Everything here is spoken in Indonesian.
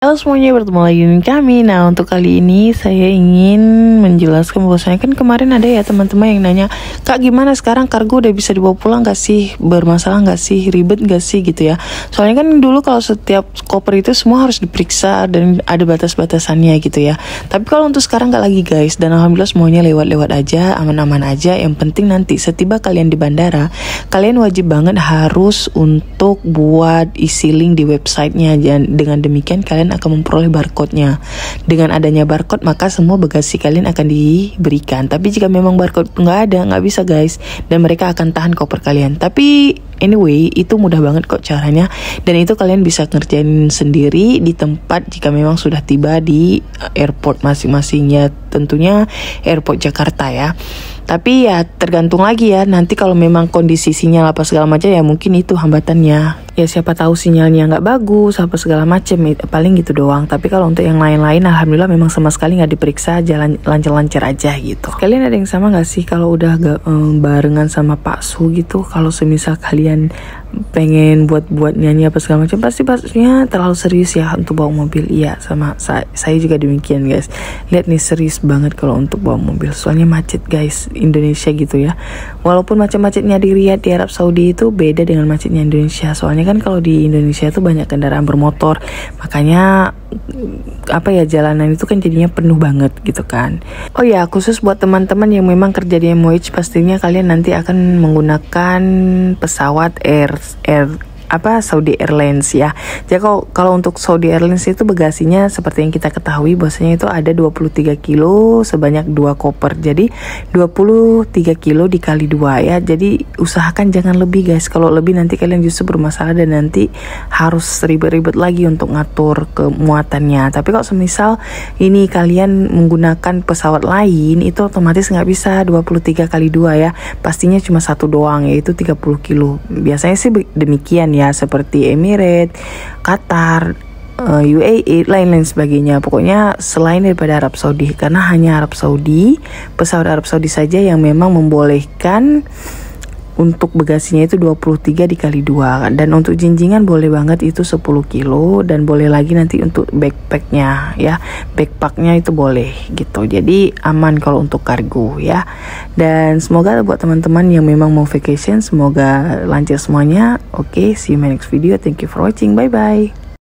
Halo semuanya, bertemu lagi dengan kami. Nah, untuk kali ini saya ingin menjelaskan bahwasanya kan kemarin ada ya teman-teman yang nanya, Kak gimana sekarang kargo udah bisa dibawa pulang gak sih? Bermasalah gak sih? Ribet gak sih gitu ya? Soalnya kan dulu kalau setiap koper itu semua harus diperiksa dan ada batas-batasannya gitu ya. Tapi kalau untuk sekarang gak lagi guys, dan alhamdulillah semuanya lewat-lewat aja, aman-aman aja. Yang penting nanti setiba kalian di bandara, kalian wajib banget harus untuk buat isi link di websitenya. Dan dengan demikian kalian akan memperoleh barcode-nya. Dengan adanya barcode maka semua bagasi kalian akan diberikan. Tapi jika memang barcode nggak ada, nggak bisa guys, dan mereka akan tahan koper kalian. Tapi anyway, itu mudah banget kok caranya, dan itu kalian bisa ngerjain sendiri di tempat jika memang sudah tiba di airport masing-masingnya, tentunya airport Jakarta ya. Tapi ya tergantung lagi ya, nanti kalau memang kondisi sinyal apa segala macam ya mungkin itu hambatannya. Ya siapa tahu sinyalnya nggak bagus apa segala macam, paling gitu doang. Tapi kalau untuk yang lain-lain alhamdulillah memang sama sekali nggak diperiksa, jalan lancar-lancar aja gitu. Kalian ada yang sama nggak sih kalau udah barengan sama Pak Su gitu, kalau semisal kalian pengen buat nyanyi apa segala macam, pasti pastinya terlalu serius ya untuk bawa mobil. Iya, sama saya juga demikian guys. Lihat nih, serius banget kalau untuk bawa mobil, soalnya macet guys Indonesia gitu ya. Walaupun macet-macetnya di Riyadh di Arab Saudi itu beda dengan macetnya Indonesia. Soalnya kan kalau di Indonesia itu banyak kendaraan bermotor, makanya apa ya, jalanan itu kan jadinya penuh banget gitu kan. Oh ya, khusus buat teman-teman yang memang kerja di MOH, pastinya kalian nanti akan menggunakan pesawat Saudi Airlines ya. Jadi kalau untuk Saudi Airlines itu bagasinya seperti yang kita ketahui bahwasanya itu ada 23 kilo sebanyak 2 koper. Jadi 23 kilo dikali 2 ya. Jadi usahakan jangan lebih guys. Kalau lebih nanti kalian justru bermasalah dan nanti harus ribet-ribet lagi untuk ngatur kemuatannya. Tapi kalau semisal ini kalian menggunakan pesawat lain, itu otomatis nggak bisa 23 kali 2 ya. Pastinya cuma satu doang, yaitu 30 kilo. Biasanya sih demikian ya, seperti Emirates, Qatar, UAE, lain-lain sebagainya. Pokoknya selain daripada Arab Saudi, karena hanya Arab Saudi, pesawat Arab Saudi saja yang memang membolehkan untuk bagasinya itu 23 dikali 2. Dan untuk jinjingan boleh banget itu 10 kilo, dan boleh lagi nanti untuk backpacknya ya, backpacknya itu boleh gitu. Jadi aman kalau untuk kargo ya. Dan semoga buat teman-teman yang memang mau vacation, semoga lancar semuanya. Oke, see you in my next video. Thank you for watching, bye bye.